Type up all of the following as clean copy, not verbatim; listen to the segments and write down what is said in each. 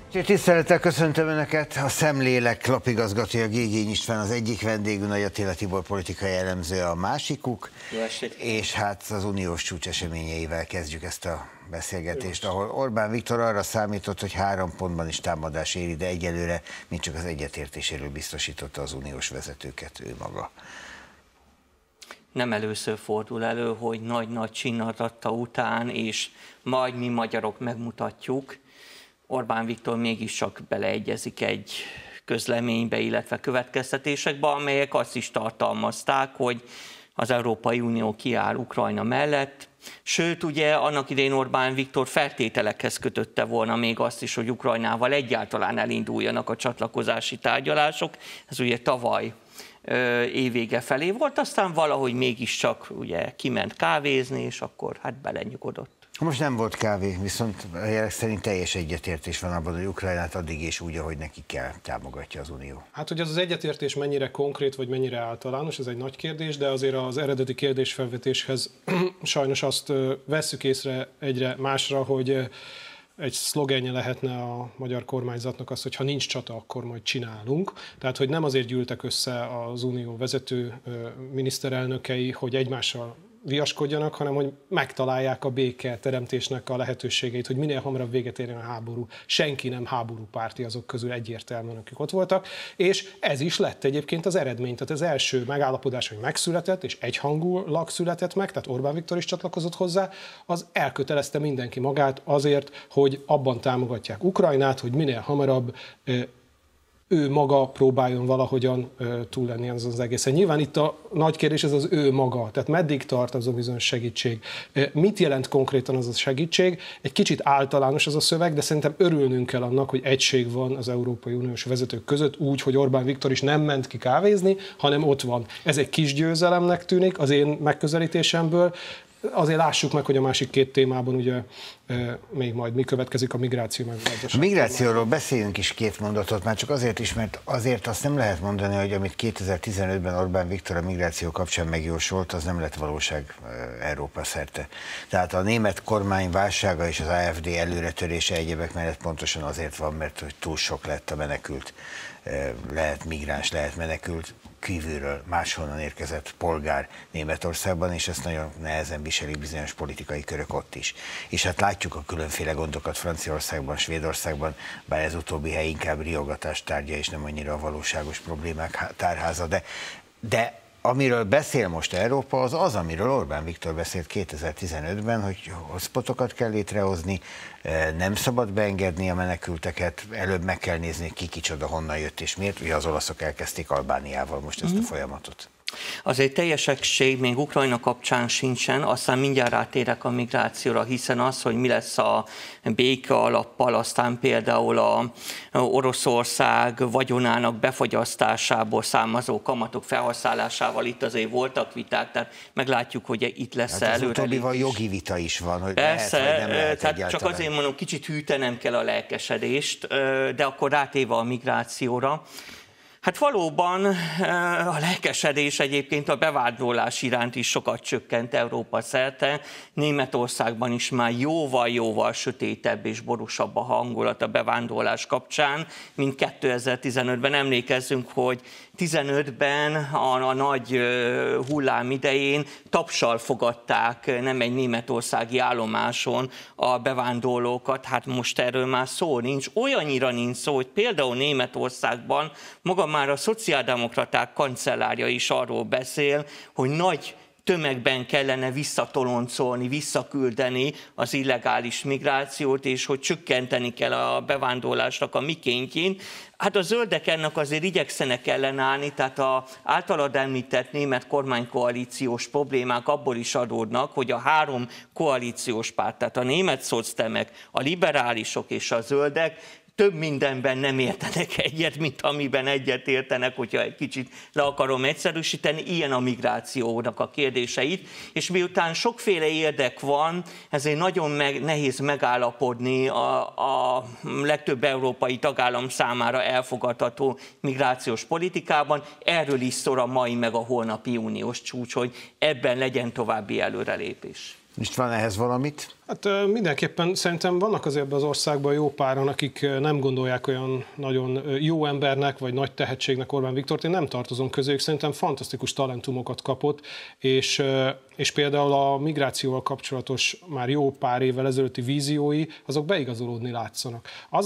Tisztelettel köszöntöm Önöket, a Szemlélek lapigazgatója Gégény István az egyik vendégünk, Nagy Attila Tibor politikai elemző a másikuk. Jó estét. És hát az uniós csúcs eseményeivel kezdjük ezt a beszélgetést, ahol Orbán Viktor arra számított, hogy 3 pontban is támadás éri, de egyelőre még csak az egyetértéséről biztosította az uniós vezetőket ő maga. Nem először fordul elő, hogy nagy-nagy csináltatta után, és majd mi magyarok megmutatjuk. Orbán Viktor mégiscsak beleegyezik egy közleménybe, illetve következtetésekbe, amelyek azt is tartalmazták, hogy az Európai Unió kiáll Ukrajna mellett. Sőt, ugye annak idején Orbán Viktor feltételekhez kötötte volna még azt is, hogy Ukrajnával egyáltalán elinduljanak a csatlakozási tárgyalások. Ez ugye tavaly évvége felé volt, aztán valahogy mégiscsak ugye kiment kávézni, és akkor hát belenyugodott. Most nem volt kávé, viszont jelek szerint teljes egyetértés van abban, hogy Ukrajnát addig és úgy, ahogy neki kell, támogatja az Unió. Hát, hogy az egyetértés mennyire konkrét, vagy mennyire általános, ez egy nagy kérdés, de azért az eredeti kérdésfelvetéshez sajnos azt vesszük észre egyre másra, hogy egy szlogenje lehetne a magyar kormányzatnak az, hogy ha nincs csata, akkor majd csinálunk. Tehát, hogy nem azért gyűltek össze az Unió vezető miniszterelnökei, hogy egymással viaskodjanak, hanem hogy megtalálják a béke teremtésnek a lehetőségeit, hogy minél hamarabb véget érjen a háború. Senki nem háborúpárti azok közül egyértelműen, akik ott voltak, és ez is lett egyébként az eredmény. Tehát az első megállapodás, hogy megszületett, és egyhangulag született meg, tehát Orbán Viktor is csatlakozott hozzá, az elkötelezte mindenki magát azért, hogy abban támogatják Ukrajnát, hogy minél hamarabb ő maga próbáljon valahogyan túl lenni az egészen. Nyilván itt a nagy kérdés ez az ő maga, tehát meddig tart az a bizonyos segítség. Mit jelent konkrétan az a segítség? Egy kicsit általános az a szöveg, de szerintem örülnünk kell annak, hogy egység van az Európai Uniós vezetők között, úgy, hogy Orbán Viktor is nem ment ki kávézni, hanem ott van. Ez egy kis győzelemnek tűnik az én megközelítésemből. Azért lássuk meg, hogy a másik 2 témában ugye még majd mi következik, a migráció meg a gazdaság. A migrációról beszéljünk is 2 mondatot, már csak azért is, mert azért azt nem lehet mondani, hogy amit 2015-ben Orbán Viktor a migráció kapcsán megjósolt, az nem lett valóság Európa szerte. Tehát a német kormány válsága és az AfD előretörése egyebek mellett pontosan azért van, mert hogy túl sok lett a menekült. Lehet migráns, lehet menekült, kívülről máshonnan érkezett polgár Németországban, és ezt nagyon nehezen viselik bizonyos politikai körök ott is. És hát látjuk a különféle gondokat Franciaországban, Svédországban, bár ez utóbbi hely inkább riogatás tárgya, és nem annyira a valóságos problémák tárháza, de amiről beszél most Európa, az, amiről Orbán Viktor beszélt 2015-ben, hogy hotspotokat kell létrehozni, nem szabad beengedni a menekülteket, előbb meg kell nézni, ki kicsoda, honnan jött és miért. Ugye az olaszok elkezdték Albániával most ezt a folyamatot. Azért teljesesség még Ukrajna kapcsán sincsen, aztán mindjárt rátérek a migrációra, hiszen az, hogy mi lesz a béke alappal, aztán például a Oroszország vagyonának befagyasztásából származó kamatok felhasználásával itt azért voltak viták, tehát meglátjuk, hogy itt lesz hát előrelépés. Az jogi vita is van, hogy persze, lehet, vagy nem lehet tehát egyáltalán. Csak azért mondom, kicsit hűtenem kell a lelkesedést, de akkor rátéve a migrációra. Hát valóban a lelkesedés egyébként a bevándorlás iránt is sokat csökkent Európa szerte. Németországban is már jóval sötétebb és borúsabb a hangulat a bevándorlás kapcsán, mint 2015-ben. Emlékezzünk, hogy 15-ben a nagy hullám idején tapssal fogadták nem egy németországi állomáson a bevándorlókat, hát most erről már szó nincs. Olyannyira nincs szó, hogy például Németországban maga már a szociáldemokraták kancellárja is arról beszél, hogy nagy tömegben kellene visszatoloncolni, visszaküldeni az illegális migrációt, és hogy csökkenteni kell a bevándorlásnak a mikéntjén. Hát a zöldek ennek azért igyekszenek ellenállni, tehát az általad említett német kormánykoalíciós problémák abból is adódnak, hogy a 3 koalíciós párt, tehát a német szocdemek, a liberálisok és a zöldek több mindenben nem értenek egyet, mint amiben egyet értenek, hogyha egy kicsit le akarom egyszerűsíteni, ilyen a migrációnak a kérdéseit, és miután sokféle érdek van, ezért nagyon nehéz megállapodni a legtöbb európai tagállam számára elfogadható migrációs politikában. Erről is szól a mai meg a holnapi uniós csúcs, hogy ebben legyen további előrelépés. Most van ehhez valamit? Hát mindenképpen szerintem vannak azért az országban jó páran, akik nem gondolják olyan nagyon jó embernek, vagy nagy tehetségnek Orbán Viktort. Én nem tartozom közéjük, szerintem fantasztikus talentumokat kapott, és például a migrációval kapcsolatos már jó pár évvel ezelőtti víziói, azok beigazolódni látszanak.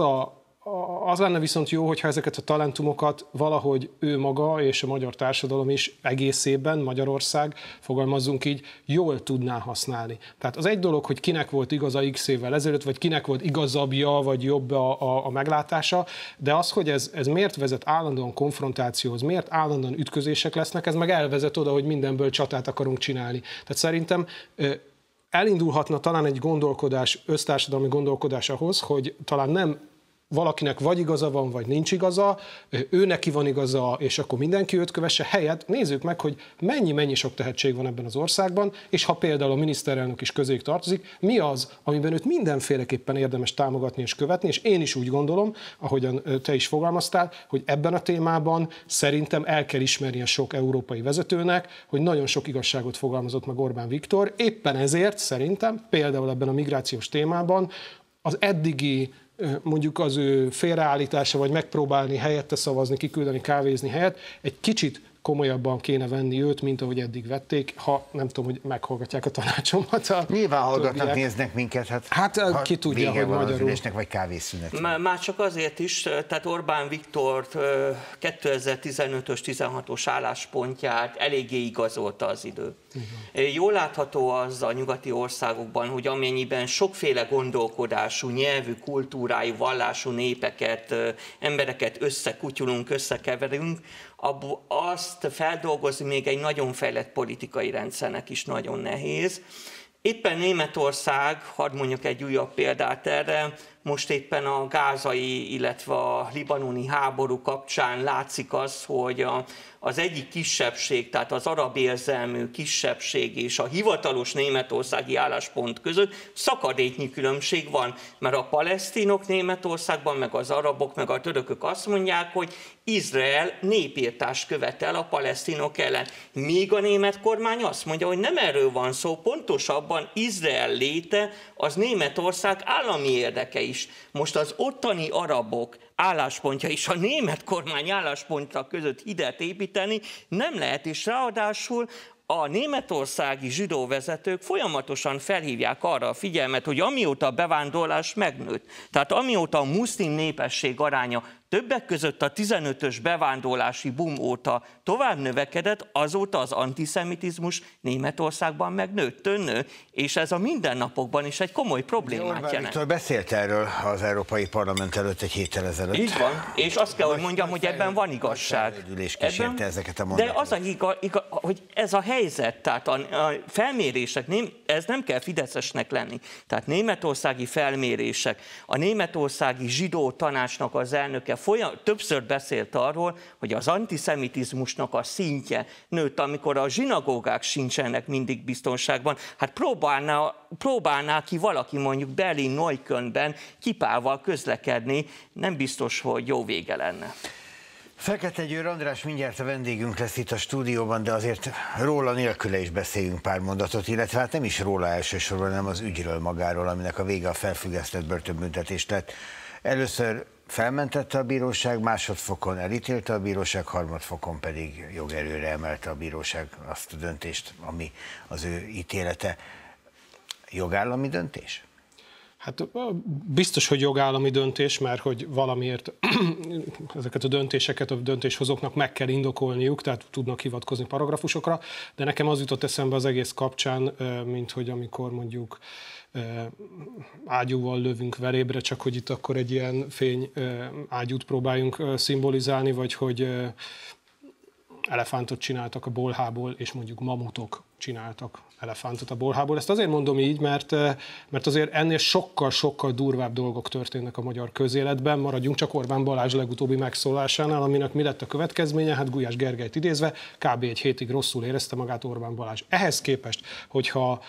Az lenne viszont jó, hogyha ezeket a talentumokat valahogy ő maga és a magyar társadalom is egészében, Magyarország, fogalmazzunk így, jól tudná használni. Tehát az egy dolog, hogy kinek volt igaza x évvel ezelőtt, vagy kinek volt igazabbja, vagy jobb a meglátása, de az, hogy ez miért vezet állandóan konfrontációhoz, miért állandóan ütközések lesznek, ez meg elvezet oda, hogy mindenből csatát akarunk csinálni. Tehát szerintem elindulhatna talán egy gondolkodás, össztársadalmi gondolkodás ahhoz, hogy talán nem valakinek vagy igaza van, vagy nincs igaza, ő neki van igaza, és akkor mindenki őt kövesse, helyett nézzük meg, hogy mennyi sok tehetség van ebben az országban, és ha például a miniszterelnök is közéjük tartozik, mi az, amiben őt mindenféleképpen érdemes támogatni és követni, és én is úgy gondolom, ahogyan te is fogalmaztál, hogy ebben a témában szerintem el kell ismerni a sok európai vezetőnek, hogy nagyon sok igazságot fogalmazott meg Orbán Viktor, éppen ezért szerintem például ebben a migrációs témában az eddigi mondjuk az ő félreállítása, vagy megpróbálni helyette szavazni, kiküldeni, kávézni helyett, egy kicsit komolyabban kéne venni őt, mint ahogy eddig vették, ha nem tudom, hogy meghallgatják a tanácsomat. Nyilván hallgatnak, néznek minket, hát ki tudja, hogy magyarul. Vagy kávészünet. Már csak azért is, tehát Orbán Viktor 2015-ös, 16-os álláspontját eléggé igazolta az idő. Jól látható az a nyugati országokban, hogy amennyiben sokféle gondolkodású, nyelvű, kultúrájú, vallású népeket, embereket összekutyulunk, összekeverünk, azt feldolgozni még egy nagyon fejlett politikai rendszernek is nagyon nehéz. Éppen Németország, hadd mondjuk egy újabb példát erre, most éppen a gázai, illetve a libanoni háború kapcsán látszik az, hogy az egyik kisebbség, tehát az arab érzelmű kisebbség és a hivatalos németországi álláspont között szakadéknyi különbség van, mert a palesztinok Németországban, meg az arabok, meg a törökök azt mondják, hogy Izrael népirtást követel a palesztinok ellen. Míg a német kormány azt mondja, hogy nem erről van szó, pontosabban Izrael léte az Németország állami érdeke is. Most az ottani arabok álláspontja és a német kormány álláspontja között hidet építeni nem lehet, és ráadásul a németországi zsidó vezetők folyamatosan felhívják arra a figyelmet, hogy amióta a bevándorlás megnőtt, tehát amióta a muszlim népesség aránya többek között a 15-ös bevándorlási boom óta tovább növekedett, azóta az antiszemitizmus Németországban megnőtt, nő, és ez a mindennapokban is egy komoly problémát jelent. Viktor beszélt erről az Európai Parlament előtt egy héttel ezelőtt. Így van, és azt kell, hogy mondjam, hogy ebben van igazság. De az hogy ez a helyzet, tehát a felmérések, ez nem kell fideszesnek lenni. Tehát németországi felmérések, a németországi zsidó tanácsnak az elnöke többször beszélt arról, hogy az antiszemitizmusnak a szintje nőtt, amikor a zsinagógák sincsenek mindig biztonságban. Hát próbálná ki valaki mondjuk Berlin-Neuköllnben kipával közlekedni, nem biztos, hogy jó vége lenne. Fekete Győr András mindjárt a vendégünk lesz itt a stúdióban, de azért róla nélküle is beszéljünk pár mondatot, illetve hát nem is róla elsősorban, hanem az ügyről magáról, aminek a vége a felfüggesztett börtönbüntetés lett. Először felmentette a bíróság, másodfokon elítélte a bíróság, harmadfokon pedig jogerőre emelte a bíróság azt a döntést, ami az ő ítélete. Jogállami döntés? Hát biztos, hogy jogállami döntés, mert hogy valamiért ezeket a döntéseket a döntéshozóknak meg kell indokolniuk, tehát tudnak hivatkozni paragrafusokra, de nekem az jutott eszembe az egész kapcsán, mint hogy amikor mondjuk ágyúval lövünk verébre, csak hogy itt akkor egy ilyen fény ágyút próbáljunk szimbolizálni, vagy hogy elefántot csináltak a bolhából, és mondjuk mamutok csináltak elefántot a bolhából. Ezt azért mondom így, mert azért ennél sokkal durvább dolgok történnek a magyar közéletben. Maradjunk csak Orbán Balázs legutóbbi megszólásánál, aminek mi lett a következménye? Hát Gulyás Gergelyt idézve, kb. Egy hétig rosszul érezte magát Orbán Balázs. Ehhez képest, hogyha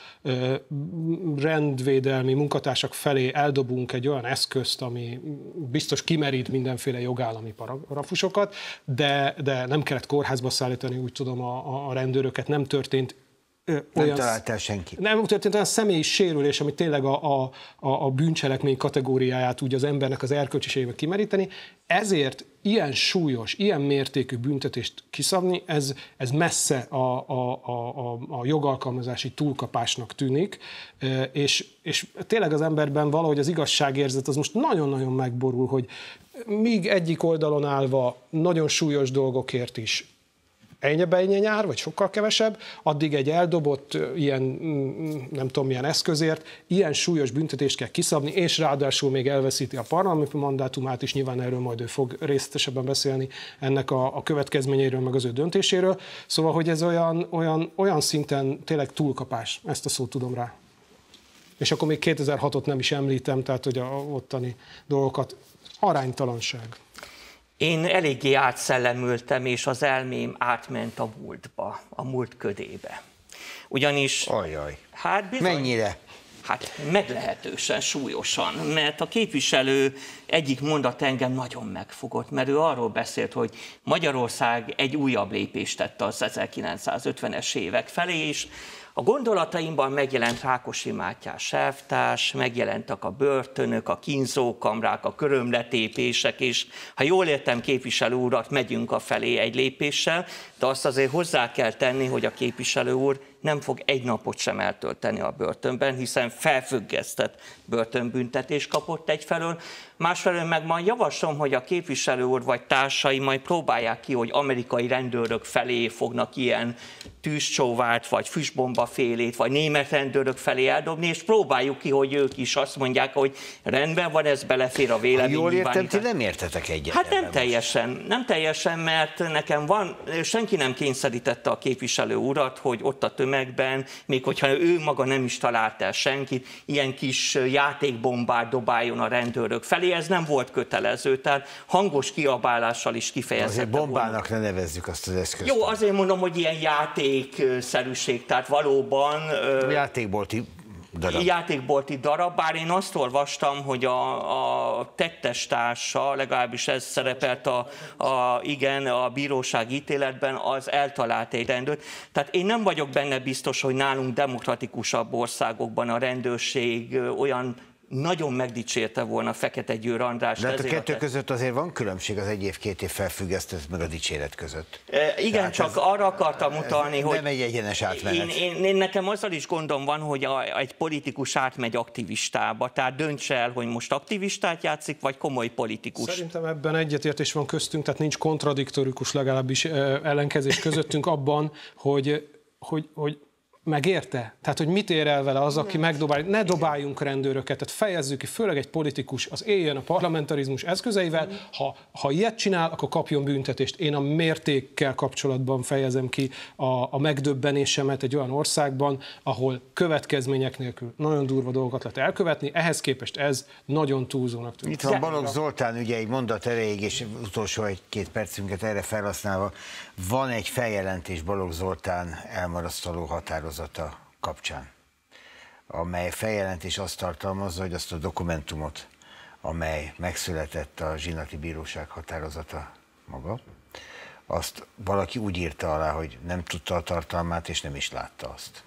rendvédelmi munkatársak felé eldobunk egy olyan eszközt, ami biztos kimerít mindenféle jogállami paragrafusokat, de nem kellett kórházba szállítani, úgy tudom, a rendőröket, nem történt nem találtál senkit. Nem történt olyan személyi sérülés, ami tényleg a bűncselekmény kategóriáját úgy az embernek az erkölcsiségével kimeríteni. Ezért ilyen súlyos, ilyen mértékű büntetést kiszabni, ez messze a jogalkalmazási túlkapásnak tűnik, és tényleg az emberben valahogy az igazságérzet az most nagyon-nagyon megborul, hogy míg egyik oldalon állva nagyon súlyos dolgokért is ennyi nyár, vagy sokkal kevesebb, addig egy eldobott ilyen, nem tudom milyen eszközért, ilyen súlyos büntetést kell kiszabni, és ráadásul még elveszíti a parlamenti mandátumát is, nyilván erről majd ő fog részletesebben beszélni ennek a következményeiről, meg az ő döntéséről. Szóval, hogy ez olyan szinten tényleg túlkapás, ezt a szót tudom rá. És akkor még 2006-ot nem is említem, tehát hogy a ottani dolgokat, aránytalanság. Én eléggé átszellemültem, és az elmém átment a múltba, a múlt ködébe. Ugyanis... Ajaj. Hát bizony, mennyire? Hát meglehetősen súlyosan, mert a képviselő egyik mondat engem nagyon megfogott, mert ő arról beszélt, hogy Magyarország egy újabb lépést tett az 1950-es évek felé, és a gondolataimban megjelent Rákosi Mátyás elvtárs, megjelentek a börtönök, a kínzókamrák, a körömletépések, és ha jól értem képviselő urat, megyünk a felé egy lépéssel, de azt azért hozzá kell tenni, hogy a képviselő úr nem fog egy napot sem eltölteni a börtönben, hiszen felfüggesztett börtönbüntetés kapott egyfelől. Másfelől meg majd javaslom, hogy a képviselő úr vagy társai majd próbálják ki, hogy amerikai rendőrök felé fognak ilyen tűzcsóvárt, vagy füstbombafélét, vagy német rendőrök felé eldobni, és próbáljuk ki, hogy ők is azt mondják, hogy rendben van, ez belefér a vélemény. Jól értem, ti nem értetek egyet. Hát nem teljesen, mert nekem van, senki nem kényszerítette a képviselő urat, hogy ott a tömegben, még hogyha ő maga nem is talált el senkit, ilyen kis játékbombát dobáljon a rendőrök felé, ez nem volt kötelező, tehát hangos kiabálással is kifejezette. Azért bombának ne nevezzük azt az eszközt. Jó, azért mondom, hogy ilyen játékszerűség, tehát valóban... Játékbolti darab, bár én azt olvastam, hogy a tettestársa, legalábbis ez szerepelt a bíróság ítéletben, az eltalált egy rendőrt. Tehát én nem vagyok benne biztos, hogy nálunk demokratikusabb országokban a rendőrség olyan nagyon megdicsérte volna Fekete Győr András. De hát a kettő között azért van különbség, az 1 év 2 év felfüggesztett meg a dicséret között. Igen, tehát csak arra akartam utalni, hogy... Nem egy egyenes átmenet. Én nekem azzal is gondom van, hogy egy politikus átmegy aktivistába, tehát dönts el, hogy most aktivistát játszik, vagy komoly politikus. Szerintem ebben egyetértés van köztünk, tehát nincs kontradiktorikus legalábbis ellenkezés közöttünk abban, hogy megérte? Tehát, hogy mit ér el vele az, aki megdobálja? Ne dobáljunk rendőröket, tehát fejezzük ki, főleg egy politikus, az éljen a parlamentarizmus eszközeivel, ha ilyet csinál, akkor kapjon büntetést. Én a mértékkel kapcsolatban fejezem ki a megdöbbenésemet egy olyan országban, ahol következmények nélkül nagyon durva dolgokat lehet elkövetni, ehhez képest ez nagyon túlzónak tűnik. Itt van Balogh Zoltán, ugye egy mondat erejéig, és utolsó 1-2 percünket erre felhasználva, van egy feljelentés Balogh Zoltán elmarasztaló határozata kapcsán, amely feljelentés azt tartalmazza, hogy azt a dokumentumot, amely megszületett a zsinati bíróság határozata maga, azt valaki úgy írta alá, hogy nem tudta a tartalmát, és nem is látta azt.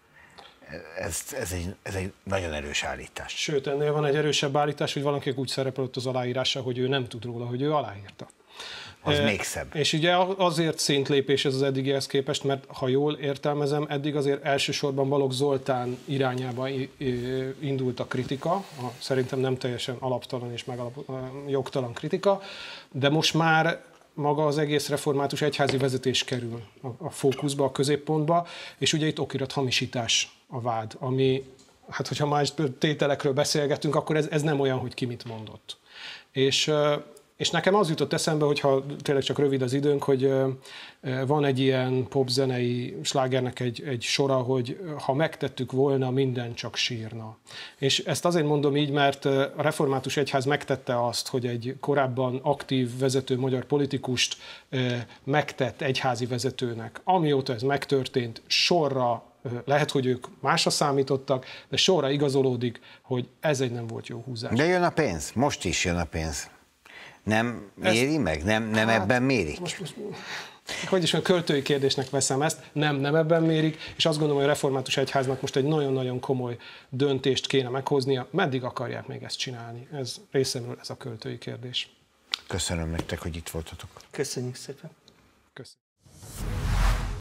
Ez egy nagyon erős állítás. Sőt, ennél van egy erősebb állítás, hogy valaki úgy szerepelt az aláírása, hogy ő nem tud róla, hogy ő aláírta. Az még szebb. És ugye azért szintlépés ez az eddigihez képest, mert ha jól értelmezem, eddig azért elsősorban Balogh Zoltán irányába indult a kritika, szerintem nem teljesen alaptalan és jogtalan kritika, de most már maga az egész református egyházi vezetés kerül a fókuszba, a középpontba, és ugye itt okirathamisítás a vád, ami, hát hogyha más tételekről beszélgetünk, akkor ez nem olyan, hogy ki mit mondott. És nekem az jutott eszembe, hogyha tényleg csak rövid az időnk, hogy van egy ilyen popzenei slágernek egy sora, hogy ha megtettük volna, minden csak sírna. És ezt azért mondom így, mert a református egyház megtette azt, hogy egy korábban aktív vezető magyar politikust megtett egyházi vezetőnek. Amióta ez megtörtént, sorra, lehet, hogy ők másra számítottak, de sorra igazolódik, hogy ez egy nem volt jó húzás. De jön a pénz, most is jön a pénz. Nem méri meg? Nem ebben mérik? hogy is mondjam, költői kérdésnek veszem ezt, nem ebben mérik, és azt gondolom, hogy a református egyháznak most egy nagyon-nagyon komoly döntést kéne meghoznia, meddig akarják még ezt csinálni. Ez részemről ez a költői kérdés. Köszönöm nektek, hogy itt voltatok. Köszönjük szépen. Köszönöm.